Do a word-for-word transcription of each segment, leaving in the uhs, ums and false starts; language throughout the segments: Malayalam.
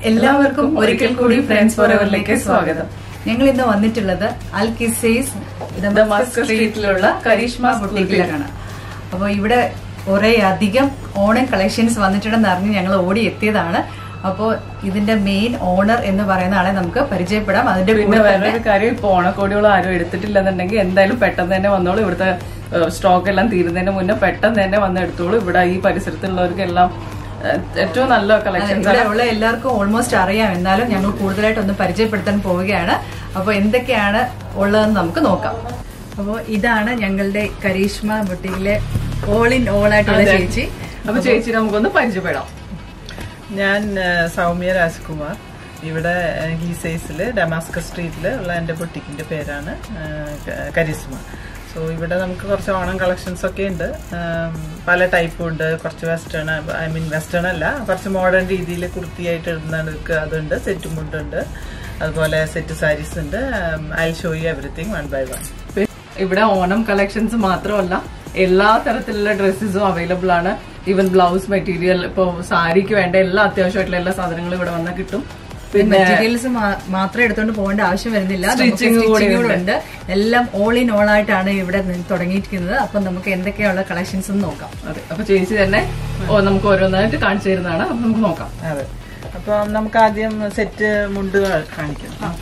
എല്ലാവർക്കും ഒരിക്കൽ കൂടി ഫ്രണ്ട്സ് ഫോറെവറിലേക്ക് സ്വാഗതം. ഞങ്ങൾ ഇന്ന് വന്നിട്ടുള്ളത് അൽ കിസൈസ് ദമാസ്കസ് സ്ട്രീറ്റിലുള്ള കരീഷ്മ ബുട്ടീക്കിലാണ്. അപ്പോൾ ഇവിടെ കുറെ അധികം ഓണം കളക്ഷൻസ് വന്നിട്ടുണ്ടെന്ന് അറിഞ്ഞ് ഞങ്ങൾ ഓടി എത്തിയതാണ്. അപ്പോൾ ഇതിന്റെ മെയിൻ ഓണർ എന്ന് പറയുന്ന ആളെ നമുക്ക് പരിചയപ്പെടാം. അതിന്റെ പിന്നെ വേറൊരു കാര്യം, ഇപ്പൊ ഓണക്കോടികൾ ആരും എടുത്തിട്ടില്ലെന്നുണ്ടെങ്കിൽ എന്തായാലും പെട്ടെന്ന് തന്നെ വന്നോളൂ. ഇവിടുത്തെ സ്റ്റോക്ക് എല്ലാം തീരുന്നതിന് മുന്നേ പെട്ടെന്ന് തന്നെ വന്ന് എടുത്തോളൂ. ഇവിടെ ഈ പരിസരത്തുള്ളവർക്കെല്ലാം ഏറ്റവും നല്ല കളക്ഷൻസ് ഉള്ള എല്ലാവർക്കും ഓൾമോസ്റ്റ് അറിയാം. എന്നാലും ഞങ്ങൾ കൂടുതലായിട്ട് ഒന്ന് പരിചയപ്പെടുത്താൻ പോവുകയാണ്. അപ്പോൾ എന്തൊക്കെയാണ് ഉള്ളതെന്ന് നമുക്ക് നോക്കാം. അപ്പോൾ ഇതാണ് ഞങ്ങളുടെ കരീഷ്മ ബുട്ടീക്കിലെ ഓൾ ഇൻ ഓൾ ആയിട്ടുള്ള ചേച്ചി. അപ്പൊ ചേച്ചി നമുക്കൊന്ന് പരിചയപ്പെടാം. ഞാൻ സൗമ്യ രാജ്കുമാർ. ഇവിടെ ഹീസൈസില് ഡമാസ്കസ് സ്ട്രീറ്റില് ഉള്ള എന്റെ ബുട്ടീക്കിന്റെ പേരാണ് കരീഷ്മ. സോ ഇവിടെ നമുക്ക് കുറച്ച് ഓണം കളക്ഷൻസ് ഒക്കെ ഉണ്ട്. പല ടൈപ്പും ഉണ്ട്. കുറച്ച് വെസ്റ്റേൺ, ഐ മീൻ വെസ്റ്റേൺ അല്ല, കുറച്ച് മോഡേൺ രീതിയിൽ കുർത്തിയായിട്ട് ഇടുന്നവർക്ക് അതുണ്ട്. സെറ്റ് മുണ്ടുണ്ട്, അതുപോലെ സെറ്റ് സാരീസ് ഉണ്ട്. I show you everything one by one. ഇവിടെ ഓണം കളക്ഷൻസ് മാത്രമല്ല, എല്ലാ തരത്തിലുള്ള ഡ്രസ്സസും അവൈലബിൾ ആണ്. ഈവൻ ബ്ലൗസ് മെറ്റീരിയൽ, ഇപ്പൊ സാരിക്ക് വേണ്ട എല്ലാ അത്യാവശ്യമായിട്ടുള്ള എല്ലാ സാധനങ്ങളും ഇവിടെ വന്നാൽ കിട്ടും. മെറ്റീരിയൽസ് മാത്രം എടുത്തോണ്ട് പോകേണ്ട ആവശ്യം വരുന്നില്ല. സ്റ്റിച്ചിങ് ഉണ്ട്. എല്ലാം ഓൾ ഇൻ ഓൾ ആയിട്ടാണ് ഇവിടെ തുടങ്ങിയിരിക്കുന്നത്. അപ്പൊ നമുക്ക് എന്തൊക്കെയുള്ള കളക്ഷൻസ് നോക്കാം. അതെ, അപ്പൊ ചേച്ചി തന്നെ നമുക്ക് ഓരോന്നായിട്ട് കാണിച്ചു തരുന്നതാണ്. അപ്പൊ നമുക്ക് നോക്കാം. അതെ, അപ്പൊ നമുക്ക് ആദ്യം സെറ്റ് മുണ്ട് കാണിക്കാം.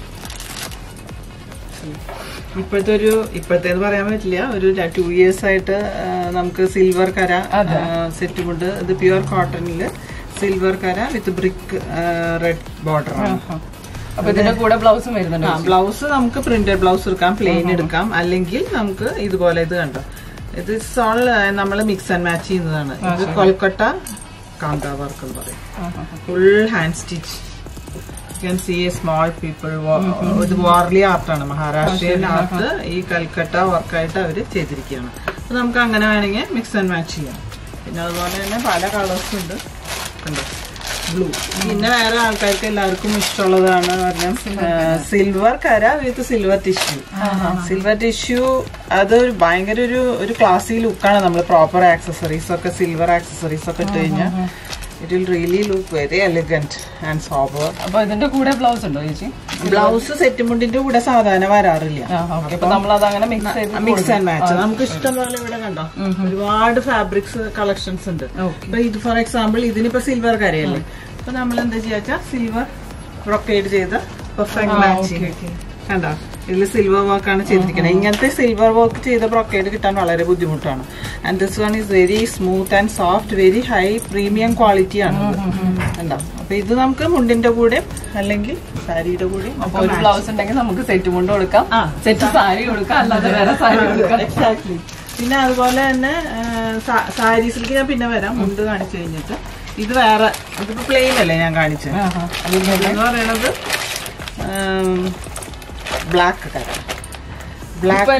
ഇപ്പോഴത്തെ ഒരു ഇപ്പോഴത്തേന്ന് പറയാൻ പറ്റില്ല, ഒരു ടു ഇയേഴ്സ് ആയിട്ട് നമുക്ക് സിൽവർ കര സെറ്റ് മുണ്ട്. ഇത് പ്യുവർ കോട്ടണില് സിൽവർ കര വിത്ത് ബ്രിക്ക് റെഡ് ബോർഡർ ആണ്. അപ്പൊ ഇതിന്റെ കൂടെ ബ്ലൗസും വരുന്നുണ്ട്. ബ്ലൗസ് നമുക്ക് പ്രിന്റഡ് ബ്ലൗസ് എടുക്കാം, പ്ലെയിൻ എടുക്കാം, അല്ലെങ്കിൽ നമുക്ക് ഇതുപോലെ ഇത് കണ്ടോ, ഇത് ഓൾ നമ്മൾ മിക്സ് ആൻഡ് മാച്ച് ചെയ്യുന്നതാണ്. ഇത് കൊൽക്കട്ട കാന്ത വർക്ക് എന്ന് പറയും. Full hand stitch. You can see a small people. ഇത് വാർലി ആർട്ടാണ്, മഹാരാഷ്ട്രീയൻ ആർട്ട്. ഈ കൽക്കട്ട വർക്കായിട്ട് അവര് ചെയ്തിരിക്കുകയാണ്. അപ്പൊ നമുക്ക് അങ്ങനെ വേണമെങ്കിൽ മിക്സ് ആൻഡ് മാച്ച് ചെയ്യാം. പിന്നെ അതുപോലെ തന്നെ പല കളേഴ്സ് ഉണ്ട്. ബ്ലൂ. പിന്നെ വേറെ ആൾക്കാർക്ക് എല്ലാവർക്കും ഇഷ്ടമുള്ളതാണ് പറഞ്ഞാൽ സിൽവർ കര with silver tissue. Silver tissue അത് ഭയങ്കര ഒരു ഒരു ക്ലാസി ലുക്കാണ്. നമ്മൾ പ്രോപ്പർ ആക്സസറീസ് ഒക്കെ, സിൽവർ ആക്സസറീസ് ഒക്കെ ഇട്ട് കഴിഞ്ഞാൽ it will really look very elegant and sober. അപ്പൊ ഇതിന്റെ കൂടെ ബ്ലൗസ് ഉണ്ടോ ചേച്ചി? ബ്ലൗസ് സെറ്റ് മുണ്ടിന്റെ കൂടെ സാധാരണ വരാറില്ല. മിക്സ് ആൻഡ് മാച്ച് നമുക്ക് ഇഷ്ടം പോലെ ഇവിടെ കണ്ടോ ഒരുപാട് ഫാബ്രിക്സ് കളക്ഷൻസ് ഉണ്ട്. ഇപ്പൊ ഇത് ഫോർ എക്സാമ്പിൾ ഇതിനിപ്പോ സിൽവർ കരയല്ലേ, അപ്പൊ നമ്മൾ എന്താ ചെയ്യാ സിൽവർ ബ്രൊക്കേഡ് ചെയ്ത പെർഫെക്റ്റ് മാച്ചിങ് കണ്ടോ. ഇതിൽ സിൽവർ വർക്ക് ആണ് ചെയ്തിരിക്കുന്നത്. ഇങ്ങനത്തെ സിൽവർ വർക്ക് ചെയ്ത ബ്രൊക്കേഡ് കിട്ടാൻ വളരെ ബുദ്ധിമുട്ടാണ്. And this one is very smooth and soft, very high premium quality ആണ് കണ്ടോ. അപ്പൊ ഇത് നമുക്ക് മുണ്ടിന്റെ കൂടെ അല്ലെങ്കിൽ സാരിയുടെ കൂടെ. ഒരു ബ്ലൗസ് ഉണ്ടെങ്കിൽ നമുക്ക് സെറ്റ് മുണ്ട് കൊടുക്കാം, സെറ്റ് സാരി കൊടുക്കാം, അല്ലാതെ വേറെ സാരി കൊടുക്കാം. എക്സാക്ട്ലി. പിന്നെ അതുപോലെ തന്നെ സാരീസിലേക്ക് ഞാൻ പിന്നെ വരാം. മുണ്ട് കാണിച്ചു കഴിഞ്ഞിട്ട് ഇത് വേറെ, ഇതിപ്പോ പ്ലെയിൻ അല്ലേ ഞാൻ കാണിച്ചത്. എന്ന് പറയണത് ബ്ലാക്ക് കളർ. ബ്ലാക്ക്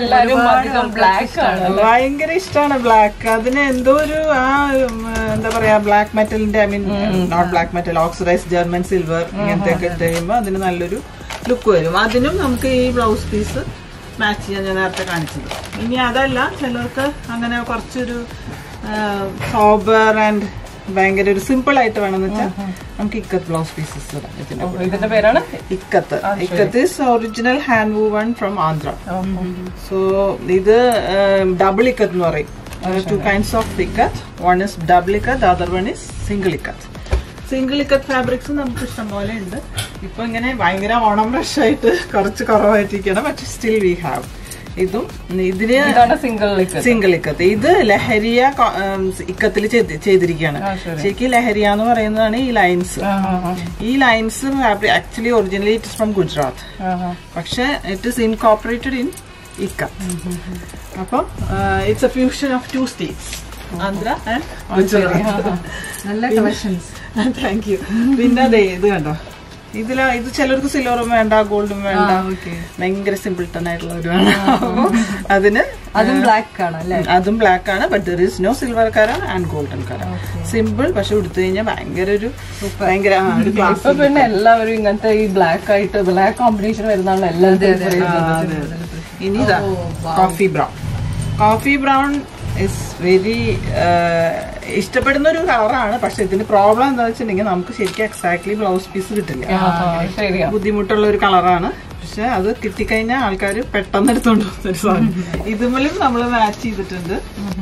ഭയങ്കര ഇഷ്ടമാണ് ബ്ലാക്ക്. അതിന് എന്തോ ഒരു ആ എന്താ പറയാ ബ്ലാക്ക് മെറ്റലിന്റെ, I mean not black metal, oxidise German silver ഇങ്ങനത്തെ ഒക്കെ ഇട്ട് കഴിയുമ്പോൾ അതിന് നല്ലൊരു ലുക്ക് വരും. അതിനും നമുക്ക് ഈ ബ്ലൗസ് പീസ് മാച്ച് ചെയ്യാൻ ഞാൻ നേരത്തെ കാണിച്ചത്. ഇനി അതല്ല, ചിലർക്ക് അങ്ങനെ കുറച്ചൊരു സോബർ ആൻഡ് ഭയങ്കര ഒരു സിമ്പിൾ ആയിട്ട് വേണമെന്ന് വെച്ചാൽ നമുക്ക് ഇക്കത്ത് ബ്ലൗസ് പീസസ് ഇടാം. ഇതിന്റെ പേരാണ് ikat. Ikat is original hand woven from Andhra. So ഇത് ഡബിൾ ഇക്കത്ത് എന്ന് പറയും. Two kinds of ikat. One is double ikat, other one is single ikat. Single ikat fabrics നമുക്ക് ഇഷ്ടം പോലെ ഉണ്ട്. ഇപ്പൊ ഇങ്ങനെ ഭയങ്കര ഓണം റഷ് ആയിട്ട് കുറച്ച് കുറവായിട്ടിരിക്കണം, പക്ഷെ സ്റ്റിൽ വി ഹാവ്. ഇതും ഇതിന് സിംഗിൾ ഇക്കത്ത്. ഇത് ലഹരിയ ഇക്കത്തിൽ ചെയ്തിരിക്കുകയാണ്. ശരിക്കും ലഹരിയ എന്ന് പറയുന്നതാണ് ഈ ലൈൻസ്. ഈ lines actually originally it is from Gujarat, പക്ഷെ it is incorporated in ikat. അപ്പം it's a fusion of two states, Andhra and Gujarat. നല്ല കളക്ഷൻസ്. Thank you. പിന്നെ അതെ ഇത് കണ്ടോ, ഇതില ഇത് ചിലർക്ക് സിൽവറും വേണ്ട, ഗോൾഡും വേണ്ട, ഭയങ്കര സിമ്പിൾ ടൺ ആയിട്ടുള്ള ഒരു വേണം. അതിന് അതും ബ്ലാക്ക് ആണ് അല്ലേ? അതും ബ്ലാക്ക് ആണ്, but there is no silver കര ആൻഡ് ഗോൾഡൻ കര. സിമ്പിൾ, പക്ഷെ എടുത്തു കഴിഞ്ഞാൽ ഭയങ്കര ഒരു ഭയങ്കര ഇപ്പൊ പിന്നെ എല്ലാവരും ഇങ്ങനത്തെ ഈ ബ്ലാക്ക് ആയിട്ട് ബ്ലാക്ക് കോമ്പിനേഷൻ വരുന്നതാണ് എല്ലാവരും. ഇനി coffee brown. Coffee brown is very uh, ഇഷ്ടപ്പെടുന്ന ഒരു കളറാണ്. പക്ഷെ ഇതിന്റെ പ്രോബ്ലം എന്താ വെച്ചിട്ടുണ്ടെങ്കിൽ നമുക്ക് ശരിക്കും എക്സാക്ട്ലി ബ്ലൗസ് പീസ് കിട്ടില്ല. ബുദ്ധിമുട്ടുള്ള ഒരു കളറാണ്. പക്ഷെ അത് കിട്ടിക്കഴിഞ്ഞാൽ ആൾക്കാർ പെട്ടെന്ന് എടുത്തോണ്ട് പോകുന്നൊരു സാധനം. ഇതുമൂലം നമ്മൾ മാച്ച് ചെയ്തിട്ടുണ്ട്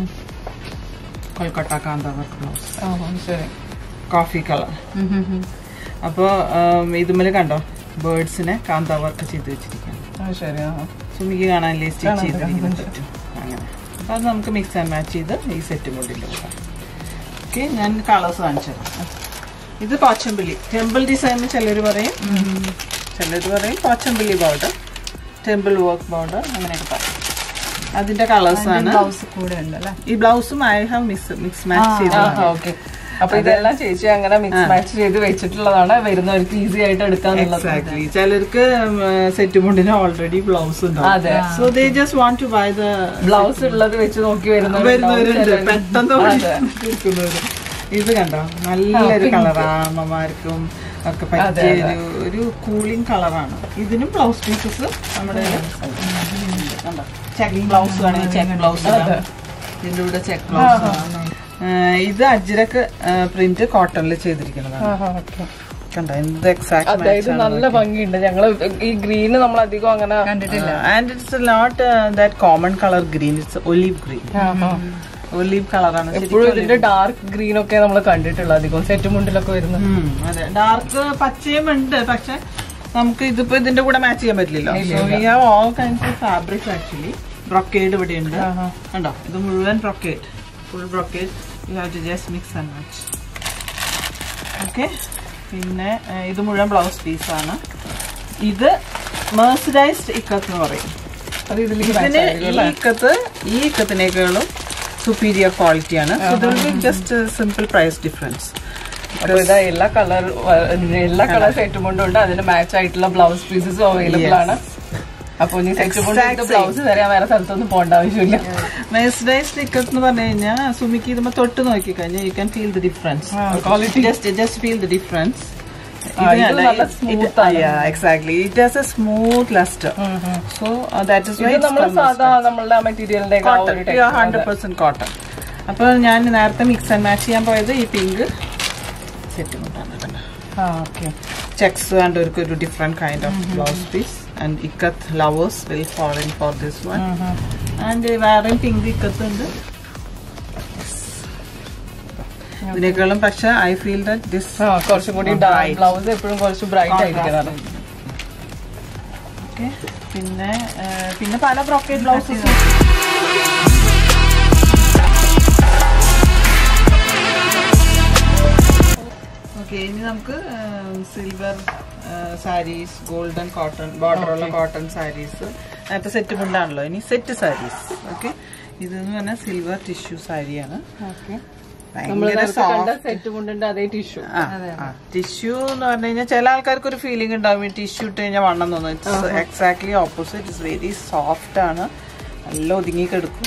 കൊൽക്കട്ട കാന്ത വർക്ക് ബ്ലൗസ്, കോഫി കളർ. അപ്പൊ ഇതുമൂലം കണ്ടോ ബേർഡ്സിനെ കാന്ത വർക്ക് ചെയ്ത് വെച്ചിരിക്കണം. സുമിക്ക് കാണാനല്ലേ സ്റ്റിച്ച് ചെയ്തിരിക്കുന്നത് അങ്ങനെ. അപ്പൊ അത് നമുക്ക് മിക്സ് ആൻഡ് മാച്ച് ചെയ്ത് ഈ സെറ്റ് കൊണ്ടില്ല. ഓക്കെ, ഞാൻ കളേഴ്സ് കാണിച്ചത്. ഇത് പോച്ചമ്പിള്ളി ടെമ്പിൾ ഡിസൈൻ ചിലർ പറയും, ചിലർ പറയും Pochampally border, temple work border, അങ്ങനെയൊക്കെ പറയും. അതിന്റെ കളേഴ്സ് ആണ്. ഈ ബ്ലൗസും I have mix mix match ചെയ്ത്. അപ്പൊ ഇതെല്ലാം ചേച്ചി അങ്ങനെ മിക്സ് മാച്ച് ചെയ്ത് വെച്ചിട്ടുള്ളതാണ്, വരുന്നവർക്ക് ഈസി ആയിട്ട് എടുക്കാന്നുള്ളത്. എക്സാക്ട്ലി. ചിലർക്ക് സെറ്റ് മുണ്ടിന് ഓൾറെഡി ബ്ലൗസ് ഉണ്ടാവും. So they just want to buy the blouse ഉള്ളത് വെച്ച് നോക്കി വരുന്നവരുണ്ട്, പെട്ടെന്ന് എടുക്കുന്നവര്. ഇത് കണ്ടോ നല്ലൊരു കളറാണ്, അമ്മമാർക്കും ഒക്കെ പറ്റിയ ഒരു ഒരു കൂളിംഗ് കളറാണ്. ഇതിനും ബ്ലൗസ് പീസസ് നമ്മുടെ കണ്ടോ ചെക്ക് ബ്ലൗസ് വേണമെങ്കിൽ ചെക്ക് ബ്ലൗസ്, ഇതിന്റെ കൂടെ ചെക്ക് ബ്ലൗസ്. ഇത് അജ്രക്ക് പ്രിന്റ് കോട്ടണിൽ ചെയ്തിരിക്കുന്നതാണ്. കണ്ടോ എന്ത് എക്സാക്ട് നല്ല ഭംഗിയുണ്ട്. ഞങ്ങള് ഈ ഗ്രീന് നമ്മൾ അധികം അങ്ങനെ കണ്ടിട്ടില്ല. And it's not that common colour green, it's olive green. Olive കളറാണ്. എപ്പോഴും ഇതിന്റെ ഡാർക്ക് ഗ്രീൻ ഒക്കെ നമ്മൾ കണ്ടിട്ടുള്ളത് അധികം സെറ്റ് മുണ്ടിലൊക്കെ വരുന്നത്. അതെ, ഡാർക്ക് പച്ചയും ഉണ്ട്. പക്ഷെ നമുക്ക് ഇതിപ്പോ ഇതിന്റെ കൂടെ മാച്ച് ചെയ്യാൻ പറ്റില്ലല്ലോ. We have all kinds of fabrics actually. Brocade ഇവിടെ ഉണ്ട് കണ്ടോ, ഇത് മുഴുവൻ brocade, full brocade. You have to just mix and match. Okay, പിന്നെ ഇത് മുഴുവൻ ബ്ലൗസ് പീസാണ്. ഇത് മെർസഡൈസ്ഡ് ഇക്കത്ത് എന്ന് പറയും. ഇതിന് ഈ ഇക്കത്ത് ഈ ഇക്കത്തിനേക്കാളും സുപ്പീരിയർ ക്വാളിറ്റിയാണ്. Just simple price difference. എല്ലാ കളർ എല്ലാ കളർ സെറ്റ് കൊണ്ടുണ്ട്, അതിന് മാച്ച് ആയിട്ടുള്ള ബ്ലൗസ് പീസസും അവൈലബിൾ ആണ്. അപ്പൊ നീ സെറ്റ് കൊണ്ട് ബ്ലൗസ് തരാൻ വേറെ സ്ഥലത്തൊന്നും പോകേണ്ട ആവശ്യമില്ല. മെർസഡൈസ്ഡ് ഇക്കത്ത് എന്ന് പറഞ്ഞു കഴിഞ്ഞാൽ സുമിക്ക് ഇതുമ്പോ തൊട്ട് നോക്കി കഴിഞ്ഞാൽ you can feel the difference. Just just feel the difference. Exactly, it has a smooth luster. So uh, that is why നമ്മൾ സാധാ നമ്മളുടെ മെറ്റീരിയലിന്റെ one hundred percent cotton. അപ്പൊ ഞാൻ നേരത്തെ മിക്സ് ആൻഡ് മാച്ച് ചെയ്യാൻ പോയത് ഈ പിങ്ക് സെറ്റ് കൊണ്ടാണ്. ചെക്സ് കണ്ടവർക്ക് ഒരു different kind of blouse piece. And ikat lovers will fall in for this one. And വേറെ പിങ്ക് ഇക്കത്ത് ഉണ്ട്. ഇതിനേക്കാളും പക്ഷെ ഐ ഫീൽ ദാറ്റ് ദിസ് കുറച്ചും കൂടി ബ്ലൗസ് എപ്പോഴും കുറച്ച് ബ്രൈറ്റ് ആയിരിക്കും. ഓക്കെ, പിന്നെ പിന്നെ പല ബ്രോക്കേഡ് ബ്ലൗസസ്. ഓക്കെ, ഇനി നമുക്ക് സിൽവർ സാരീസ്, ഗോൾഡൻ കോട്ടൺ ബോർഡറുള്ള കോട്ടൺ സാരീസ്. നേരത്തെ സെറ്റ് മുണ്ടാണല്ലോ, ഇനി സെറ്റ് സാരീസ്. ഓക്കെ, ഇതെന്ന് പറഞ്ഞാൽ സിൽവർ ടിഷ്യൂ സാരിയാണ്. ഓക്കെ, ടിഷ്യൂ എന്ന് പറഞ്ഞു കഴിഞ്ഞാൽ ചില ആൾക്കാർക്ക് ഒരു ഫീലിംഗ് ഉണ്ടാവും ടിഷ്യൂ ഇട്ട് കഴിഞ്ഞാൽ വണ്ണം തോന്നും. It's exactly opposite. It's very soft ആണ്, നല്ല ഒതുങ്ങി കിടക്കും.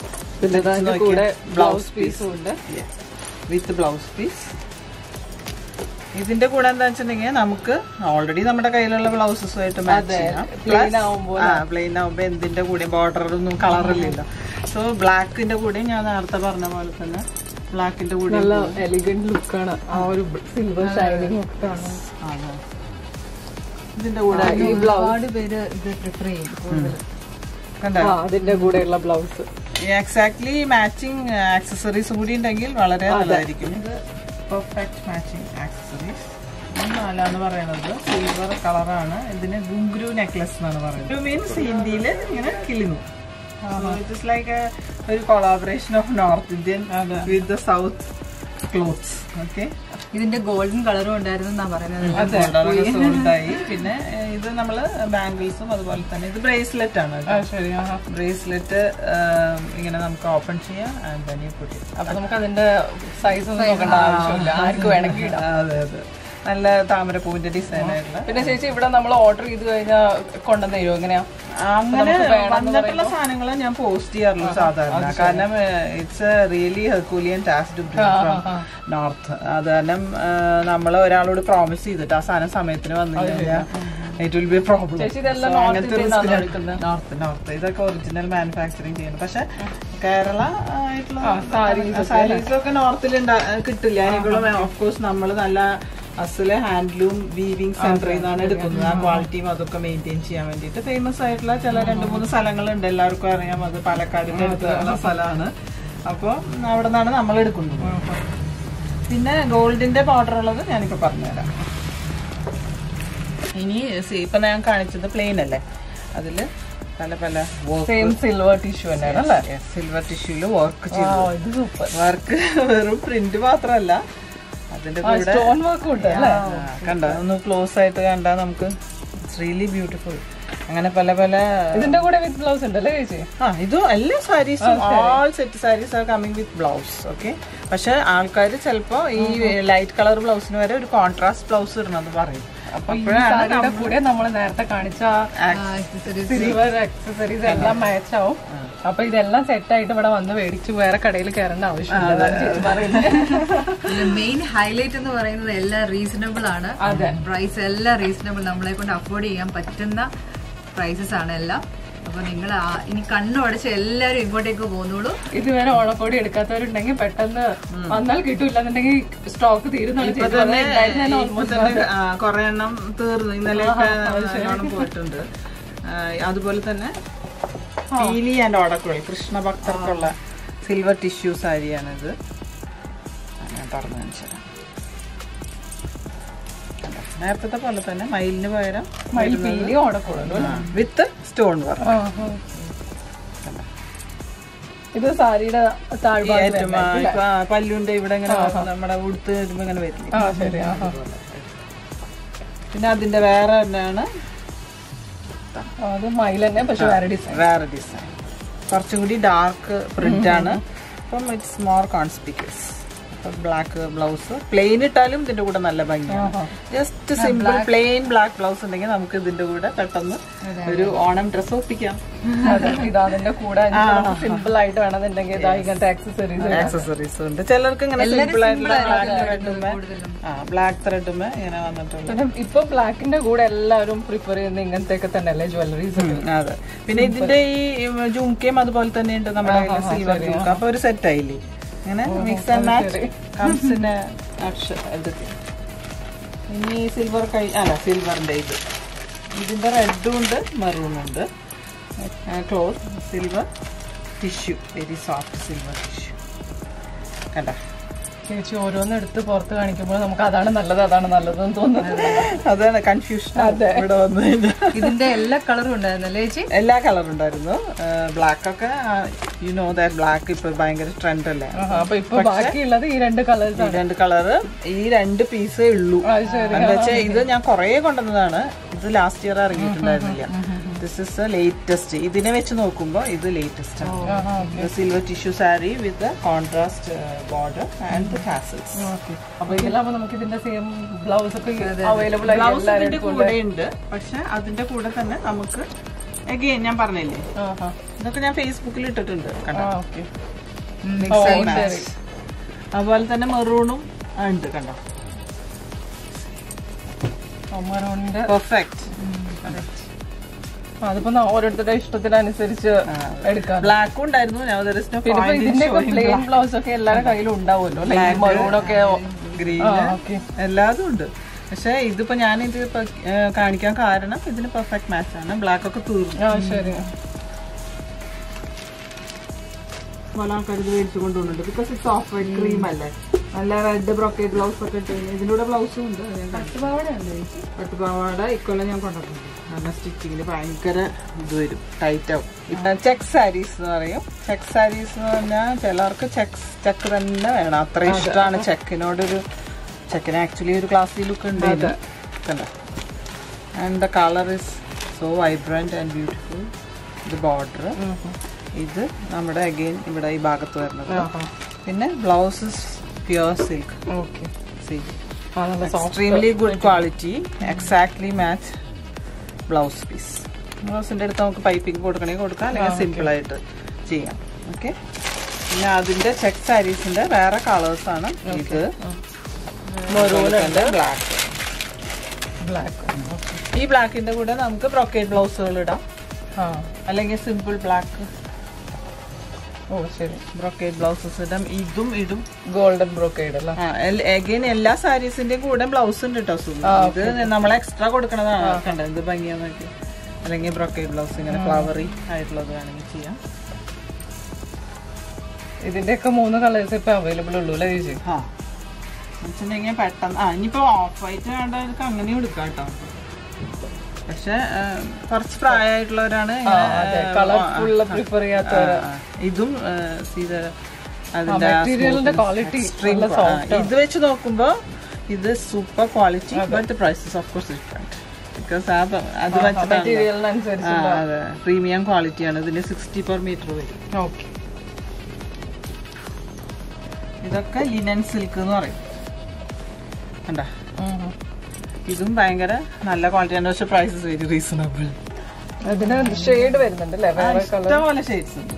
ബ്ലൗസ് പീസും ഉണ്ട് വിത്ത് ബ്ലൗസ് പീസ്. ഇതിന്റെ കൂടെ എന്താ വെച്ചിട്ടുണ്ടെങ്കിൽ നമുക്ക് ഓൾറെഡി നമ്മുടെ കയ്യിലുള്ള ബ്ലൗസസുമായിട്ട് മാച്ച് ചെയ്യാം. പ്ലെയിൻ ആവുമ്പോ എന്തിന്റെ കൂടെ ബോർഡറൊന്നും കളറില്ലല്ലോ. സോ ബ്ലാക്കിന്റെ കൂടെ ഞാൻ നേരത്തെ പറഞ്ഞ പോലെ തന്നെ ബ്ലാക്കിന്റെ കൂടെ നല്ല എലിഗന്റ് ലുക്കാണ്. ആ ഒരു സിൽവർ ഷൈനിങ് ഒക്കെ ആണ് ഇതിന്റെ കൂടെ. ഒരുപാട് പേര് ഇത് പ്രിഫർ ചെയ്യും. അതിന്റെ കൂടെയുള്ള ബ്ലൗസ് എക്സാക്ട്ലി മാച്ചിങ് ആക്സസറീസ് കൂടി ഉണ്ടെങ്കിൽ വളരെ നല്ലതായിരിക്കും. ഇത് പെർഫെക്റ്റ് മാച്ചിങ് ആക്സസറീസ്. നാലാന്ന് പറയുന്നത് സിൽവർ കളറാണ്. ഇതിന് ഗുങ്ക്രു നെക്ലസ് എന്നാണ് പറയുന്നത്. മീൻസ് ഹിന്ദിയില് ഇങ്ങനെ കിളിന്നു. It is like a very collaboration of North Indian with the South clothes. Okay. ഇതിന്റെ ഗോൾഡൻ കളറും ഉണ്ടായിരുന്നു എന്നാ പറയുന്നത്. പിന്നെ ഇത് നമ്മള് ബാംഗിൾസും അതുപോലെ തന്നെ ഇത് ബ്രേസ്ലെറ്റ് ആണ്. ബ്രേസ്ലെറ്റ് ഇങ്ങനെ നമുക്ക് ഓപ്പൺ ചെയ്യാം. അപ്പൊ നമുക്ക് അതിന്റെ സൈസ് ഒന്നും നോക്കേണ്ട ആവശ്യമില്ല, ആർക്ക് വേണമെങ്കിൽ ഇടാം. അതെ അതെ, നല്ല താമരപ്പൂവിന്റെ ഡിസൈൻ ആയിട്ടുള്ള. പിന്നെ ചേച്ചി ഇവിടെ നമ്മൾ ഓർഡർ ചെയ്ത് കഴിഞ്ഞാൽ കൊണ്ടുവന്ന് തരുമോ? എങ്ങനെയാ? അങ്ങനെ വന്നിട്ടുള്ള സാധനങ്ങൾ ഞാൻ പോസ്റ്റ് ചെയ്യാറുള്ളൂ സാധാരണ. കാരണം it's really herculean task to bring from north. അത് കാരണം നമ്മൾ ഒരാളോട് പ്രോമിസ് ചെയ്തിട്ട് ആ സാധനം സമയത്തിന് വന്നു കഴിഞ്ഞാൽ ഇറ്റ് വിൽ ബി പ്രോബ്ലം. അങ്ങനത്തെ നോർത്ത് നോർത്ത് ഇതൊക്കെ ഒറിജിനൽ മാനുഫാക്ചറിങ് ചെയ്യണം. പക്ഷെ കേരള ആയിട്ടുള്ള സാരീസ് ഒക്കെ നോർത്തിൽ കിട്ടില്ല. അതിനുള്ള ഓഫ് കോഴ്സ് നമ്മൾ നല്ല അസല് ഹാൻഡ്ലൂം വീവിംഗ് സെന്ററിൽ നിന്നാണ് എടുക്കുന്നത്. ആ ക്വാളിറ്റിയും അതൊക്കെ മെയിൻറ്റെയിൻ ചെയ്യാൻ വേണ്ടിയിട്ട് ഫേമസ് ആയിട്ടുള്ള ചില രണ്ട് മൂന്ന് സ്ഥലങ്ങളുണ്ട്, എല്ലാവർക്കും അറിയാം. അത് പാലക്കാടിന്റെ അടുത്തുള്ള സ്ഥലമാണ്. അപ്പോൾ അവിടെ നിന്നാണ് നമ്മൾ എടുക്കുന്നത്. പിന്നെ ഗോൾഡിന്റെ ബോർഡർ ഉള്ളത് ഞാനിപ്പോ പറഞ്ഞുതരാം. ഇനി ഇപ്പൊ ഞാൻ കാണിച്ചത് പ്ലെയിൻ അല്ലേ, അതില് പല പല സിൽവർ ടിഷ്യൂ തന്നെയാണ് അല്ലേ? സിൽവർ ടിഷ്യൂല് വർക്ക് ചെയ്തു. വർക്ക് വെറും പ്രിന്റ് മാത്രല്ല, അതിന്റെ കൂടെ സ്റ്റോൺ വർക്ക് ഉണ്ട്. കണ്ട ഒന്ന് ക്ലോസ് ആയിട്ട് കണ്ടാ നമുക്ക് ഇറ്റ്സ് റിയലി ബ്യൂട്ടിഫുൾ. അങ്ങനെ പല പല ഇതിന്റെ കൂടെ വിത്ത് ബ്ലൗസ് ഉണ്ടല്ലേ ചേച്ചി? ആ ഇതും എല്ലാ സാരീസും all set saris are coming with blouse. Okay, പക്ഷെ ആൾക്കാർ ചിലപ്പോ ഈ ലൈറ്റ് കളർ ബ്ലൗസിന് വരെ ഒരു കോൺട്രാസ്റ്റ് ബ്ലൗസ് ഇടണമെന്ന് പറയും. അപ്പോഴാണ് കൂടെ നമ്മൾ നേരത്തെ കാണിച്ച സിൽവർ ആക്സസറീസ് എല്ലാം മാച്ച് ആവും. അപ്പൊ ഇതെല്ലാം സെറ്റ് ആയിട്ട് ഇവിടെ വന്ന് മേടിച്ച് വേറെ കടയിൽ കയറേണ്ട ആവശ്യമില്ല. മെയിൻ ഹൈലൈറ്റ് എന്ന് പറയുന്നത് എല്ലാം റീസണബിൾ ആണ്. പ്രൈസ് എല്ലാം റീസണബിൾ, നമ്മളെ കൊണ്ട് അഫോർഡ് ചെയ്യാൻ പറ്റുന്ന പ്രൈസസ് ആണ് എല്ലാം. അപ്പൊ നിങ്ങൾ ഇനി കണ്ണുടച്ച് എല്ലാരും ഇങ്ങോട്ടേക്ക് പോകുന്നുള്ളൂ. ഇതുവരെ ഓണക്കോടി എടുക്കാത്തവരുണ്ടെങ്കിൽ പെട്ടെന്ന് വന്നാൽ കിട്ടൂലെന്നുണ്ടെങ്കിൽ സ്റ്റോക്ക് തീരുന്നുള്ളൂ. കൊറേ എണ്ണം തീർന്നു, ഇന്നലെ പോയിട്ടുണ്ട്. അതുപോലെ തന്നെ പീലി ആൻഡ് ഓടക്കുഴൽ കൃഷ്ണ ഭക്തർക്കുള്ള സിൽവർ ടിഷ്യൂ സാരിയാണിത്. ഞാൻ പറഞ്ഞു കാണിച്ചത് നേരത്തെ പോലെ തന്നെ മയിലിന് പകരം മയിൽ പീലി ഓടക്കുഴൽ വിത്ത് സ്റ്റോൺ വർക്ക്. ഇത് സാരിയുടെ പല്ലുണ്ട് ഇവിടെ ഇങ്ങനെ നമ്മുടെ ഉടുത്ത് വരുമ്പോ ഇങ്ങനെ വരില്ലേ. പിന്നെ അതിന്റെ വേറെ തന്നെയാണ് അത് മയിൽ തന്നെ, പക്ഷെ വേറെ ഡിസൈൻ വേറെ ഡിസൈൻ കുറച്ചും കൂടി ഡാർക്ക് പ്രിന്റ് ആണ്. അപ്പം it's more conspicuous. Black blouse plain ഇട്ടാലും ഇതിന്റെ കൂടെ നല്ല ഭംഗിയാണ്. Just simple plain black blouse ഉണ്ടെങ്കിൽ നമുക്ക് ഇതിന്റെ കൂടെ പെട്ടെന്ന് ഒരു ഓണം ഡ്രസ് ഒപ്പിക്കാം. ഇതിന്റെ കൂടെ സിമ്പിൾ ആയിട്ട് വേണമെന്നുണ്ടെങ്കിൽ ഇങ്ങനത്തെ ആക്സസറീസ് ആക്സസറീസ് ഉണ്ട്. ചിലർക്ക് ഇങ്ങനെ സിമ്പിൾ ആയിട്ടുള്ള ബ്ലാക്ക് ത്രെഡുമേ ഇങ്ങനെ വന്നിട്ടുണ്ട്. പിന്നെ ഇപ്പൊ ബ്ലാക്കിന്റെ കൂടെ എല്ലാവരും പ്രിഫർ ചെയ്യുന്ന ഇങ്ങനത്തെ ഒക്കെ തന്നെയല്ലേ ജ്വല്ലറീസ്. അതെ, പിന്നെ ഇതിന്റെ ഈ ജുംക്കയും അതുപോലെ തന്നെ ഉണ്ട് നമ്മുടെ സിൽവർ ജുംക്ക. അപ്പൊ ഒരു സെറ്റ് ആയില്ലേ, അങ്ങനെ മിക്സ് ആൻഡ് മാച്ച് കംസിന്റെ ഇനി സിൽവർ കൈ അല്ല സിൽവറിന്റെ ഇത് ഇതിന്റെ റെഡും ഉണ്ട് മെറൂണും ഉണ്ട്. Cloth silver tissue, very soft silver tissue. കണ്ട ചേച്ചി ഓരോന്നും എടുത്ത് പുറത്ത് കാണിക്കുമ്പോൾ നമുക്ക് അതാണ് നല്ലത് അതാണ് നല്ലതെന്ന് തോന്നുന്നത്. അതാണ് കൺഫ്യൂഷൻ. അതെ, ഇവിടെ വന്നു ഇതിന്റെ എല്ലാ കളറും ഉണ്ടായിരുന്നല്ലേ ചേച്ചി? എല്ലാ കളറും ഉണ്ടായിരുന്നു. ബ്ലാക്ക് ഒക്കെ യു നോ ദാറ്റ് ബ്ലാക്ക് ഇപ്പൊ ഭയങ്കര ട്രെൻഡ് അല്ലേ. അപ്പൊ ഇപ്പൊ ബാക്കിയുള്ളത് ഈ രണ്ട് കളേഴ്സ്. ഈ രണ്ട് കളറ് ഈ രണ്ട് പീസേ ഉള്ളൂ. എന്താ വെച്ചാൽ ഇത് ഞാൻ കൊറേ കൊണ്ടുവന്നതാണ്. ഇത് ലാസ്റ്റ് ഇയർ ഇറങ്ങിയിട്ടുണ്ടായിരുന്നില്ല. This is latest. ഇതിനെ വെച്ച് നോക്കുമ്പോ ഇത് ലേറ്റസ്റ്റ് ആണ്. Silver tissue sari with contrast border and the tassels. അപ്പൊ ഇതിലാവുമ്പോ നമുക്ക് ഇതിന്റെ സെയിം ബ്ലൗസ് ഒക്കെ അവൈലബിൾ ബ്ലൗസിന്റെ കൂടെ ഉണ്ട്. പക്ഷെ അതിന്റെ കൂടെ തന്നെ നമുക്ക് അഗെയിൻ ഞാൻ പറഞ്ഞില്ലേ, ഇതൊക്കെ ഞാൻ ഫേസ്ബുക്കിൽ ഇട്ടിട്ടുണ്ട്. അതുപോലെ തന്നെ മെറൂണും ഉണ്ട്. കണ്ടോ, മെറൂണിന്റെ പെർഫെക്റ്റ്. അതിപ്പോ ഓരോരുത്തരുടെ ഇഷ്ടത്തിനനുസരിച്ച് എടുക്കാം. ബ്ലാക്കും ഉണ്ടായിരുന്നു. ഇതിന്റെയൊക്കെ പ്ലെയിൻ ബ്ലൗസ് ഒക്കെ എല്ലാവരുടെ കയ്യിലും ഉണ്ടാവുമല്ലോ, മെറൂണൊക്കെ ഗ്രീൻ എല്ലാതും ഉണ്ട്. പക്ഷെ ഇതിപ്പോ ഞാനിത് കാണിക്കാൻ കാരണം ഇതിന് പെർഫെക്റ്റ് മാച്ച് ആണ്. ബ്ലാക്ക് ഒക്കെ തീർന്നു. ശരി, പല ആൾക്കാർ ഇത് മേടിച്ചു കൊണ്ടുപോകുന്നുണ്ട്. Because it's off white cream അല്ലേ. നല്ല റെഡ് ബ്രോക്കേഡ് ബ്ലൗസ് ഒക്കെ ഇട്ട് ഇതിലൂടെ ബ്ലൗസും ഉണ്ട്. പട്ടുപാവാട ഇക്കൊല്ലം ഞാൻ കൊണ്ടുവന്നിട്ടുണ്ട്. നല്ല സ്റ്റിച്ചിങ്ങിന് ഭയങ്കര ഇത് വരും, ടൈറ്റ് ആവും. ഇപ്പൊ ചെക്ക് സാരീസ് എന്ന് പറയും. ചെക്ക് സാരീസ് എന്ന് പറഞ്ഞാൽ ചിലർക്ക് ചെക്സ് ചെക്ക് തന്നെ വേണം, അത്ര ഇഷ്ടമാണ് ചെക്കിനോടൊരു. ചെക്കിന് ആക്ച്വലി ഒരു ക്ലാസി ലുക്ക് ഉണ്ട്. And the colour is so vibrant and beautiful. ഇത് ബോർഡർ, ഇത് നമ്മുടെ അഗെയിൻ ഇവിടെ ഈ ഭാഗത്ത് വരുന്നത്. പിന്നെ blouse pure silk. Extremely good quality, exactly match blouse piece. ബ്ലൗസിന്റെ അടുത്ത് നമുക്ക് പൈപ്പിംഗ് കൊടുക്കണമെങ്കിൽ കൊടുക്കാം, അല്ലെങ്കിൽ സിമ്പിൾ ആയിട്ട് ചെയ്യാം. ഓക്കെ, പിന്നെ അതിന്റെ ചെക്ക് സാരീസിന്റെ വേറെ കളേഴ്സ് ആണ്. ഇത് ബ്ലാക്ക് ബ്ലാക്ക് ഈ ബ്ലാക്കിന്റെ കൂടെ നമുക്ക് ബ്രോക്കേഡ് ബ്ലൗസുകൾ ഇടാം, അല്ലെങ്കിൽ സിമ്പിൾ ബ്ലാക്ക് ഓ ശരി. ബ്രൊക്കേഡ് ബ്ലൗസസ് ഇടാം. ഇതും ഇടും ഗോൾഡൻ ബ്രോക്കേഡ് അല്ല. അഗൈൻ എല്ലാ സാരീസിന്റെയും കൂടെ ബ്ലൗസ് ഉണ്ട് കേട്ടോ. ഇത് നമ്മൾ എക്സ്ട്രാ കൊടുക്കണതാണ്. കണ്ടത് ഇത് ഭംഗിയാന്നൊക്കെ. അല്ലെങ്കിൽ ബ്രൊക്കേഡ് ബ്ലൗസ് ഇങ്ങനെ ഫ്ലവറി ആയിട്ടുള്ളത് വേണമെങ്കിൽ ചെയ്യാം. ഇതിന്റെയൊക്കെ മൂന്ന് കളേഴ്സ് ഇപ്പൊ അവൈലബിൾ ഉള്ളൂ അല്ലേ ചേച്ചി? ആ വെച്ചിട്ടുണ്ടെങ്കിൽ പെട്ടെന്ന് ആ ഇനിയിപ്പോ ഓഫ് വൈറ്റ് വേണ്ടവർക്ക് അങ്ങനെയും എടുക്കാം കേട്ടോ. പക്ഷെ കുറച്ച് പ്രായമായിട്ടുള്ളവരാണ് കളർഫുൾ പ്രിഫർ ചെയ്യാത്തവര്. ഇതും അതിന്റെ ക്വാളിറ്റി ഇത് വെച്ച് നോക്കുമ്പോ ഇത് super quality. But prices of course different. Because അത് വെച്ചിട്ട് അതെ പ്രീമിയം ക്വാളിറ്റിയാണ്. ഇതിന് സിക്സ്റ്റി പെർ മീറ്റർ വരും. ഓക്കെ. ഇതൊക്കെ ലിനൻ സിൽക്ക് എന്ന് പറയും. കണ്ടാ ഇതും ഭയങ്കര നല്ല ക്വാളിറ്റിയാണ്. പക്ഷെ പ്രൈസസ് വെരി റീസണബിൾ. അതിന് ഷെയ്ഡ് വരുന്നുണ്ട് അല്ലേ? വേറെ ഇഷ്ടംപോലെ ഷെയ്ഡ്സ് ഉണ്ട്.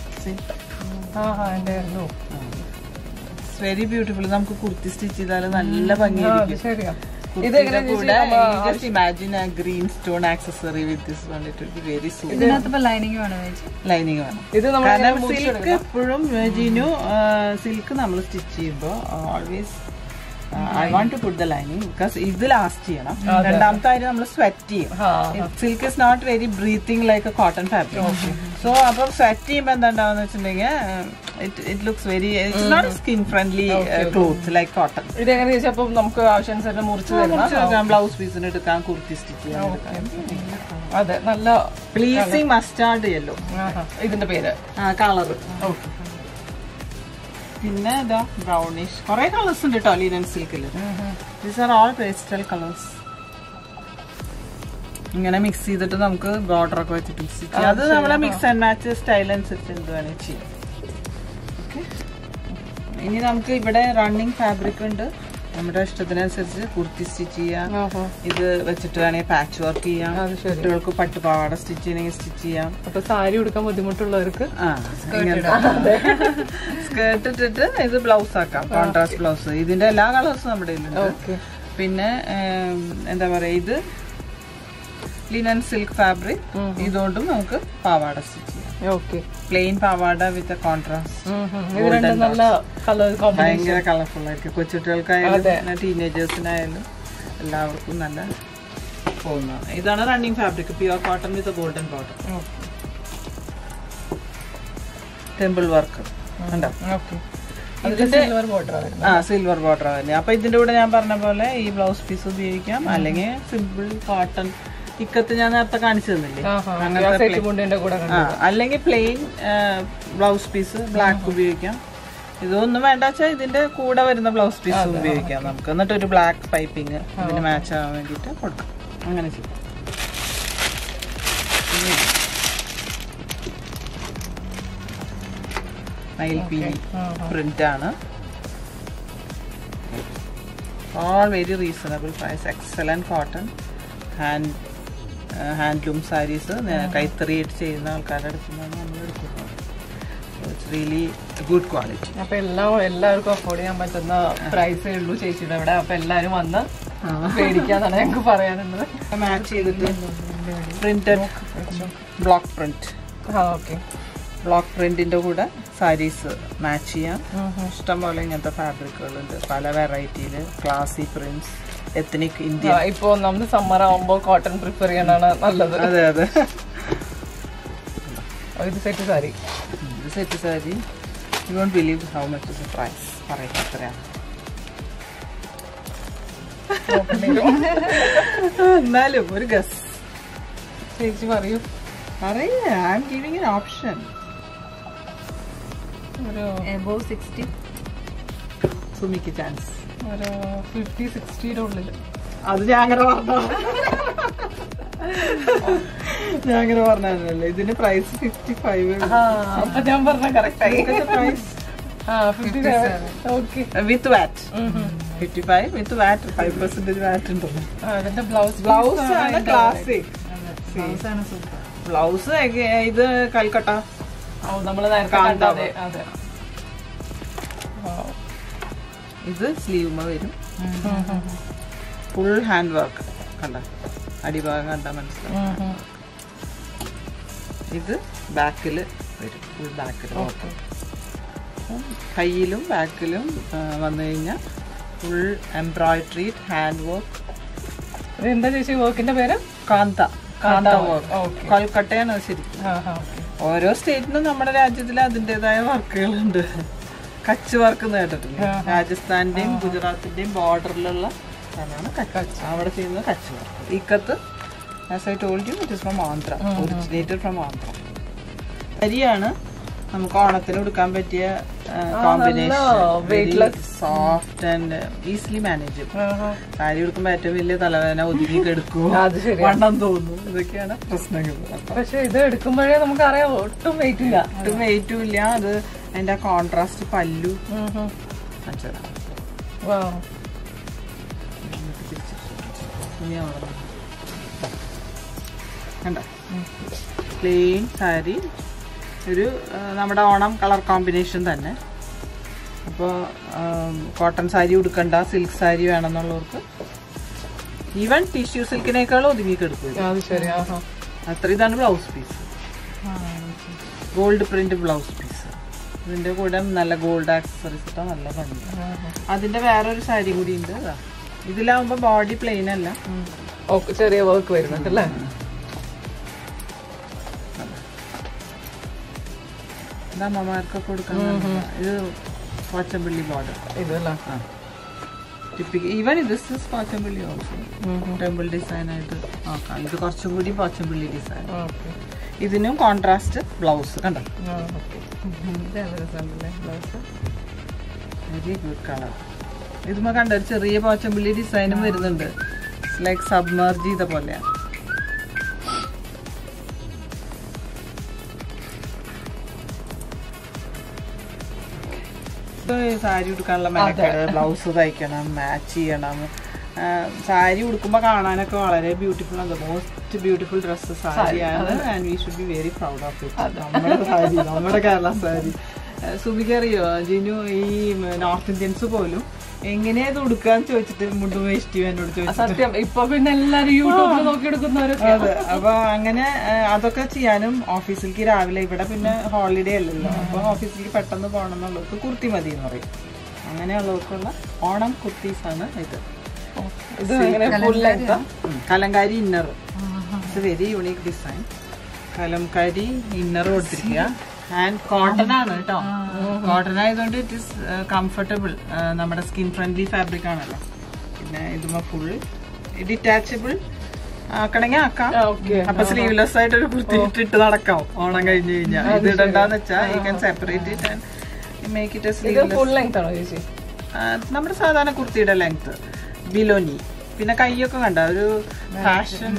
Very beautiful. നമുക്ക് കുർത്തി സ്റ്റിച്ച് ചെയ്താൽ നല്ല ഭംഗിയായിരിക്കും. Imagine a green stone accessory with this one. It will be very super. ഇതിനകത്ത് ലൈനിങ് വേണം. ലൈനിങ് വേണം. കാരണം സിൽക്ക് എപ്പോഴും ജിനു സിൽക്ക് നമ്മൾ സ്റ്റിച്ച് ചെയ്യുമ്പോൾ always I want to put the lining because ഇത് ലാസ്റ്റ് ചെയ്യണം. രണ്ടാമത്തെ കാര്യം നമ്മൾ സ്വെറ്റ് ചെയ്യും. Silk is not very breathing like a cotton fabric. So അപ്പം സ്വെറ്റ് ചെയ്യുമ്പോൾ എന്താ ഉണ്ടാവുന്ന വെച്ചിട്ടുണ്ടെങ്കിൽ it looks very it's not skin friendly cloth like cotton. ഇതെങ്ങനെ ചോദിച്ചപ്പോൾ നമുക്ക് ആവശ്യാനുസരണം മുറിച്ച് തരാം. ബ്ലൗസ് പീസിന് എടുക്കാം, കുർത്തി സ്റ്റിച്ച് ചെയ്യാം. അതെ നല്ല പ്ലീസിങ് മസ്റ്റാർഡ് യെല്ലോ ഇതിന്റെ പേര് കളർ. പിന്നെ ഇതാ ബ്രൗണിഷ് കുറെ കളേഴ്സ് ഉണ്ട് കേട്ടോ ലിനൻ സിൽക്കിൽ. These are all pastel colours. ഇങ്ങനെ മിക്സ് ചെയ്തിട്ട് നമുക്ക് ബോർഡർ ഒക്കെ വെച്ചിട്ട് സ്റ്റിച്ച് ചെയ്യാം. അത് നമ്മളെ മിക്സ് ആൻഡ് മാച്ച് സ്റ്റൈൽ അനുസരിച്ച് എന്ത് വേണേൽ ചെയ്യാം. ഇനി നമുക്ക് ഇവിടെ റണ്ണിങ് ഫാബ്രിക് ഉണ്ട്. നമ്മുടെ ഇഷ്ടത്തിനനുസരിച്ച് കുർത്തി സ്റ്റിച്ച് ചെയ്യാം. ഇത് വെച്ചിട്ട് വേണമെങ്കിൽ പാച്ച് വർക്ക് ചെയ്യാം. കുട്ടികൾക്ക് പട്ടുപാവാട സ്റ്റിച്ച് ചെയ്യണമെങ്കിൽ സ്റ്റിച്ച് ചെയ്യാം. അപ്പൊ സാരി ഉടുക്കാൻ ബുദ്ധിമുട്ടുള്ളവർക്ക് സ്കേർട്ട് ഇട്ടിട്ട് ഇത് ബ്ലൗസ് ആക്കാം. Contrast blouse. ഇതിന്റെ എല്ലാ കളേഴ്സും നമ്മുടെ കയ്യിലുണ്ട്. പിന്നെ എന്താ പറയാ ഇത് ലിനൻ സിൽക്ക് ഫാബ്രിക്. ഇതുകൊണ്ടും നമുക്ക് പാവാട സ്റ്റിച്ച് ചെയ്യാം. പ്ലെയിൻ പാവാട വിത്ത് കോൺട്രാസ്റ്റ്. ഭയങ്കര കളർഫുൾ ആയിരിക്കും. കൊച്ചുകുട്ടികൾക്കായാലും ടീനേജേഴ്സിനായാലും എല്ലാവർക്കും നല്ല പോകുന്നതാണ്. ഇതാണ് running fabric. Pure cotton with golden border. Temple work ഉണ്ടോ? ആ സിൽവർ ബോർഡർ തന്നെ. അപ്പൊ ഇതിന്റെ കൂടെ ഞാൻ പറഞ്ഞ പോലെ ഈ ബ്ലൗസ് പീസ് ഉപയോഗിക്കാം. അല്ലെങ്കിൽ സിമ്പിൾ കോട്ടൺ ഇക്കത്ത് ഞാൻ നേരത്തെ കാണിച്ചു തന്നില്ലേ, അല്ലെങ്കിൽ പ്ലെയിൻ ബ്ലൗസ് പീസ് ബ്ലാക്ക് ഉപയോഗിക്കാം. ഇതൊന്നും വേണ്ട വെച്ചാൽ ഇതിന്റെ കൂടെ വരുന്ന ബ്ലൗസ് പീസ് ഉപയോഗിക്കാം നമുക്ക്. എന്നിട്ട് ഒരു ബ്ലാക്ക് പൈപ്പിങ് ഇതിന് മാച്ച് ആവാൻ വേണ്ടിയിട്ട് കൊടുക്കാം. അങ്ങനെ ചെയ്യാം. മയിൽപീലി പ്രിന്റ് ആണ്. All very reasonable price. Excellent cotton hand handloom saris. കൈത്തറിയായിട്ട് ചെയ്യുന്ന ആൾക്കാരുടെ അടുത്ത് നിന്നാണ് നമ്മൾ എടുക്കുന്നത്. It's really good quality. അപ്പൊ എല്ലാം എല്ലാവർക്കും അഫോർഡ് ചെയ്യാൻ പറ്റുന്ന പ്രൈസേ ഉള്ളൂ ചേച്ചിയുടെ അവിടെ. അപ്പൊ എല്ലാരും വന്ന് പേടിക്കാന്നാണ് ഞങ്ങൾക്ക് പറയാനുള്ളത്. മാച്ച് ചെയ്തിട്ട് printed block print. Okay. Block പ്രിന്റിന്റെ കൂടെ സാരീസ് മാച്ച് ചെയ്യാം. ഇഷ്ടംപോലെ ഇങ്ങനത്തെ ഫാബ്രിക്കുകളുണ്ട് പല വെറൈറ്റിയില്. Classy prints, ethnic India. ഇപ്പൊ നമ്മൾ സമ്മർ ആവുമ്പോ കോട്ടൺ പ്രിഫർ ചെയ്യാനാണ് നല്ലത്. അതെ അതെ. ഇത് സെറ്റ് സാരി. ഇത് set sari. You won't believe how much is the price. പറയാം എത്രയാണ് എന്നാലും ഒരു ഗസ്. ചേച്ചി പറയൂ. പറയേ. I am giving an option. ഒരു എബോവ് സിക്സ്റ്റി. സുമിക്ക് ചാൻസ്. ഒരു ഫിഫ്റ്റി സിക്സ്റ്റിയുടെ ഉള്ളില്. അത് ഞാൻ അങ്ങനെ പറഞ്ഞ ഞാൻ അങ്ങനെ പറഞ്ഞല്ലേ. ഇതിന്റെ പ്രൈസ് ഫിഫ്റ്റി ഫൈവ്. അപ്പൊ ഞാൻ പറഞ്ഞ കറക്റ്റ് ആയി. Price with VAT fifty five with VAT. Five percentage VAT ഉണ്ടല്ലോ. അതിന്റെ ബ്ലൗസ് ബ്ലൗസ് ആണ് ക്ലാസിക്. ബ്ലൗസ് ഇത് കൽക്കട്ട. നമ്മള് നേരത്തെ. അതെ. ഇത് സ്ലീവ് വരും. Full hand work. കണ്ട അടിഭാഗം കണ്ടാ മനസ്സിലാവും. ഇത് ബാക്കില് വരും ഫുൾ ബാക്കിൽ വർക്ക്. കയ്യിലും ബാക്കിലും വന്നു കഴിഞ്ഞാൽ ഫുൾ എംബ്രോയിഡറി ഹാൻഡ് വർക്ക്. എന്താ ചേച്ചി വർക്കിന്റെ പേര്? കാന്ത. കാന്ത വർക്ക് കൊൽക്കട്ടയാണ് ശരിക്കും. ഓരോ സ്റ്റേറ്റിനും നമ്മുടെ രാജ്യത്തിൽ അതിൻ്റെതായ വർക്കുകളുണ്ട്. കച്ച് വർക്ക് എന്ന് കേട്ടിട്ടില്ല? രാജസ്ഥാന്റെയും ഗുജറാത്തിന്റെയും ബോർഡറിലുള്ള സ്ഥലമാണ് കച്ച്. അവിടെ ചെയ്യുന്നത് Kutch work. Ikat as I told you, it is from Andhra, originated from Andhra. അരിയാണ് നമുക്ക് ഓണത്തിന് കൊടുക്കാൻ പറ്റിയ combination. Soft and easily manageable. Sari കൊടുക്കുമ്പോ ഏറ്റവും വലിയ തലവേദന, ഒതുങ്ങി കെടുക്കും, വണ്ണം തോന്നും, ഇതൊക്കെയാണ് പ്രശ്നങ്ങൾ. പക്ഷെ ഇത് എടുക്കുമ്പോഴേ നമുക്കറിയാം ഒട്ടും വെയിറ്റ് ഇല്ല. ഒട്ടും വെയിറ്റും ഇല്ല. അത് അതിന്റെ കോൺട്രാസ്റ്റ് പല്ലു കണ്ടോ. പ്ലെയിൻ സാരി, ഒരു നമ്മുടെ ഓണം കളർ കോമ്പിനേഷൻ തന്നെ. അപ്പോൾ കോട്ടൺ സാരി ഉടുക്കണ്ട, സിൽക്ക് സാരി വേണമെന്നുള്ളവർക്ക് ഈവൻ ടിഷ്യൂ സിൽക്കിനേക്കാളും ഒതുങ്ങി കിടക്കും. അത്ര. ഇതാണ് blouse piece, gold print blouse piece. ഇതിന്റെ കൂടെ നല്ല ഗോൾഡ് ആക്സസറീസ് ഇട്ടാ നല്ല ഭംഗി. അതിന്റെ വേറൊരു സാരി കൂടി ഉണ്ട്. ഇതിലാവുമ്പോ ബോഡി പ്ലെയിൻ അല്ല, ചെറിയ വർക്ക് വരുന്നുണ്ട് അല്ലേ? അമ്മമാർക്കൊക്കെ കൊടുക്കാൻ. ഇത് പോച്ചമ്പള്ളി ബോർഡർ. ഇതല്ല even this is Pochampally also. Temple design ആയിട്ട് നോക്കാം. ഇത് കുറച്ചും കൂടി പോച്ചമ്പള്ളി ഡിസൈൻ. ഇതിനും കോൺട്രാസ്റ്റ് ബ്ലൗസ് കണ്ടോ. Very good colour. ഇതുമ്മ കണ്ട ഒരു ചെറിയ പോച്ചമ്പള്ളി ഡിസൈനും വരുന്നുണ്ട്. ലൈക്ക് സബ്മർജ് ചെയ്ത പോലെയാണ്. സാരി ഉടുക്കാനുള്ള മെനക്കേട്, ബ്ലൗസ് തയ്ക്കണം, മാച്ച് ചെയ്യണം. സാരി ഉടുക്കുമ്പോ കാണാനൊക്കെ വളരെ ബ്യൂട്ടിഫുൾ ആണ്. മോസ്റ്റ് ബ്യൂട്ടിഫുൾ ഡ്രസ്സ് സാരിയാണ്. And we should be very proud of it. നമ്മുടെ സാരി, നമ്മുടെ കേരള സാരി. സുബിക്കറിയോ ജിനു, ഈ നോർത്ത് ഇന്ത്യൻസ് പോലും എങ്ങനെയാ ഇത് ഉടുക്കാന്ന് ചോദിച്ചിട്ട് മുണ്ടും വേഷ്ടിയും എന്നോട് ചോദിച്ചു. ഇപ്പൊ പിന്നെ എല്ലാരും യൂട്യൂബിൽ നോക്കി എടുക്കുന്നവരൊക്കെ. അതെ. അപ്പൊ അങ്ങനെ അതൊക്കെ ചെയ്യാനും ഓഫീസിലേക്ക് രാവിലെ, ഇവിടെ പിന്നെ ഹോളിഡേ അല്ലല്ലോ, അപ്പൊ ഓഫീസിലേക്ക് പെട്ടെന്ന് പോകണം എന്നുള്ളവർക്ക് കുർത്തി മതി എന്ന് പറയും. അങ്ങനെയുള്ളവർക്കുള്ള ഓണം കുർത്തീസാണ് ഇത്. Kalamkari inner. It's very unique design. Kalamkari inner കൊടുത്തിരിക്കുക. ആൻഡ് കോട്ടൺ ആണ് കേട്ടോ. കോട്ടൺ ആയതുകൊണ്ട് ഇറ്റ് ഇസ് കംഫർട്ടബിൾ. നമ്മുടെ സ്കിൻ ഫ്രണ്ട്ലി ഫാബ്രിക് ആണല്ലോ. പിന്നെ ഇതുമ്മ ഫുൾ ഡിറ്റാച്ചബിൾ ആക്കണമെങ്കിൽ ആക്കാം. അപ്പൊ സ്ലീവ്ലെസ് ആയിട്ട് ഒരു കുർത്തി ഇട്ടിട്ട് നടക്കാം ഓണം കഴിഞ്ഞ് കഴിഞ്ഞാൽ. ഇത് ഇടണ്ടെന്ന് വെച്ചാൽ you can separate it and make it sleeveless. നമ്മുടെ സാധാരണ കുർത്തിയുടെ ലെങ്ത് ബിലോനി. പിന്നെ കൈയൊക്കെ കണ്ട ഒരു ഫാഷൻ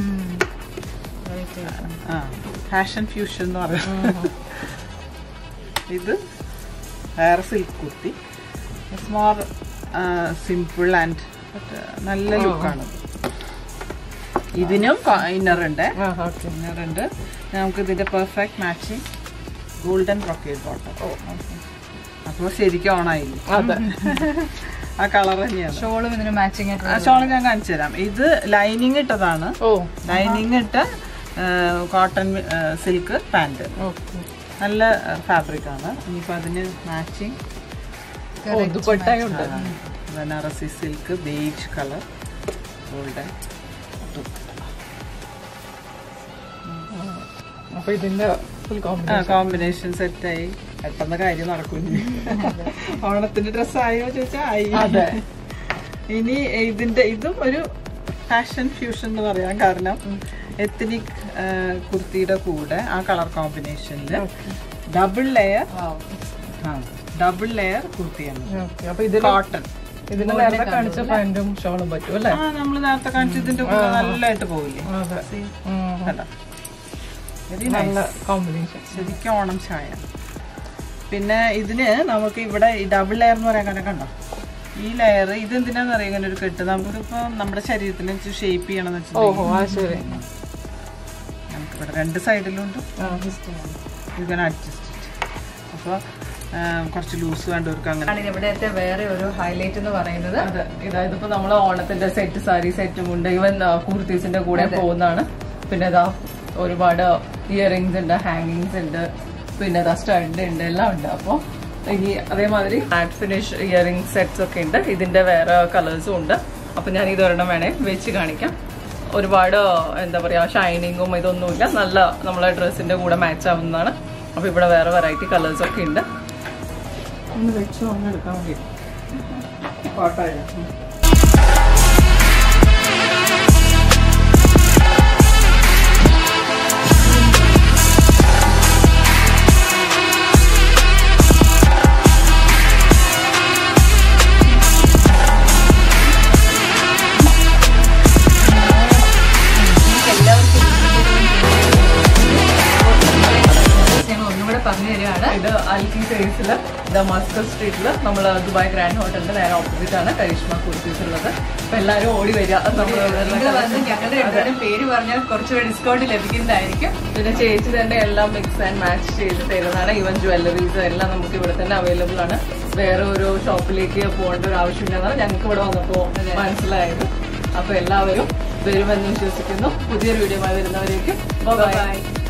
ഫാഷൻ ഫ്യൂഷൻ എന്ന് പറയുന്നത്. ഇത് വേറെ silk kurti. It's more simple and നല്ല ലുക്കാണ്. ഇതിനും ഇന്നർ ഉണ്ട്. ഇന്നർ ഉണ്ട്. നമുക്ക് ഇതിന്റെ perfect matching golden brocade bottom. അപ്പൊ ശരിക്കും ഓണായില്ലേ? ആ കളർ തന്നെയാണ്. ഷോളും ഇതിന് മാച്ചിങ്. ഷോള് ഞാൻ കാണിച്ചു തരാം. ഇത് ലൈനിങ് ഇട്ടതാണ്. ലൈനിങ് ഇട്ട കോട്ടൺ സിൽക്ക് പാന്റ്. നല്ല ഫാബ്രിക് ആണ്. ഇനിയിപ്പോ അതിന് matching Banarasi silk beige colour golden. അപ്പൊ ഇതിന്റെ കോമ്പിനേഷൻ സെറ്റായി. പെട്ടെന്ന് കാര്യം നടക്കും. ഓണത്തിന്റെ ഡ്രസ് ആയോ ചോദിച്ചാ ആയി. ഇനി ഇതിന്റെ ഇതും ഒരു ഫാഷൻ ഫ്യൂഷൻ എന്ന് പറയാം. കാരണം എത്നിക് കുർത്തിയുടെ കൂടെ ആ കളർ കോമ്പിനേഷനില് ഡബിൾ ലെയർ ഡബിൾ ലെയർ കുർത്തിയാണ്. കോട്ടൺ. ഇതിന് നേരത്തെ കാണിച്ച പാന്റും ഷോളും പറ്റും അല്ലേ? ആ നമ്മള് നേരത്തെ കാണിച്ച ഇതിന്റെ കൂടെ നല്ലതായിട്ട് പോവില്ലേ? Very nice combination. ശരിക്കും ഓണം ചായ. പിന്നെ ഇതിന് നമുക്ക് ഇവിടെ ഡബിൾ ലെയർ എന്ന് പറയാൻ കാരണം കണ്ടോ, ഈ ലെയർ ഇത് എന്തിനാന്ന് അറിയാം. ഇങ്ങനെ ഒരു കെട്ട് നമുക്കിപ്പോ നമ്മുടെ ശരീരത്തിന് ഷേപ്പ് ചെയ്യണമെന്ന് വെച്ചാൽ നമുക്ക് ഇവിടെ രണ്ട് സൈഡിലുണ്ട്. ഇതിനെ അഡ്ജസ്റ്റ്. അപ്പൊ കുറച്ച് ലൂസ് വേണ്ടവർക്ക് അങ്ങനെ. ഇവിടത്തെ വേറെ ഒരു ഹൈലൈറ്റ് എന്ന് പറയുന്നത് അതെ, ഇതായത് ഇപ്പൊ നമ്മള് ഓണത്തിന്റെ സെറ്റ് സാരി സെറ്റും ഉണ്ട്. ഈവൻ കുർത്തീസിന്റെ കൂടെ പോകുന്നതാണ്. പിന്നെ ഇതാ ഒരുപാട് ഇയറിംഗ്സ് ഉണ്ട്, ഹാങ്ങിങ്സ് ഉണ്ട്. പിന്നെ സ്റ്റഡ് ഉണ്ട്, എല്ലാം ഉണ്ട്. അപ്പോൾ ഇനി അതേമാതിരി മാറ്റ് ഫിനിഷ് ഇയറിംഗ് സെറ്റ്സ് ഒക്കെ ഉണ്ട്. ഇതിന്റെ വേറെ കളേഴ്സും ഉണ്ട്. അപ്പൊ ഞാൻ ഇതൊരെണ്ണം വേണേ വെച്ച് കാണിക്കാം. ഒരുപാട് എന്താ പറയാ ഷൈനിങ്ങും ഇതൊന്നുമില്ല, നല്ല നമ്മളെ ഡ്രസ്സിന്റെ കൂടെ മാച്ച് ആവുന്നതാണ്. അപ്പൊ ഇവിടെ വേറെ വെറൈറ്റി കളേഴ്സ് ഒക്കെ ഉണ്ട്. ഒന്ന് വെച്ച് ഒന്ന് എടുക്കാൻ വേണ്ടി കോട്ടായ ഇത് അൽക്കി സൈസില് ദമാസ്കസ് സ്ട്രീറ്റില് നമ്മൾ ദുബായ് ഗ്രാൻഡ് ഹോട്ടലിന്റെ നേരെ ഓപ്പോസിറ്റ് ആണ് കരിഷ്മ കുർത്തീസ് ഉള്ളത്. അപ്പൊ എല്ലാരും ഓടി വരിക. ഞങ്ങളുടെ പേര് പറഞ്ഞാൽ കുറച്ചുകൂടെ ഡിസ്കൗണ്ട് ലഭിക്കുന്നതായിരിക്കും. പിന്നെ ചേച്ചി തന്നെ എല്ലാം മിക്സ് ആൻഡ് മാച്ച് ചെയ്ത് തരുന്നതാണ്. ഈവൻ ജ്വല്ലറീസ് എല്ലാം നമുക്ക് ഇവിടെ തന്നെ അവൈലബിൾ ആണ്. വേറെ ഒരു ഷോപ്പിലേക്ക് പോകേണ്ട ഒരു ആവശ്യമില്ലെന്നാണ് ഞങ്ങൾക്ക് ഇവിടെ വന്നപ്പോ മനസ്സിലായത്. അപ്പൊ എല്ലാവരും വരുമെന്ന് വിശ്വസിക്കുന്നു. പുതിയൊരു വീഡിയോ ആയി വരുന്നവരേക്കും ബൈ.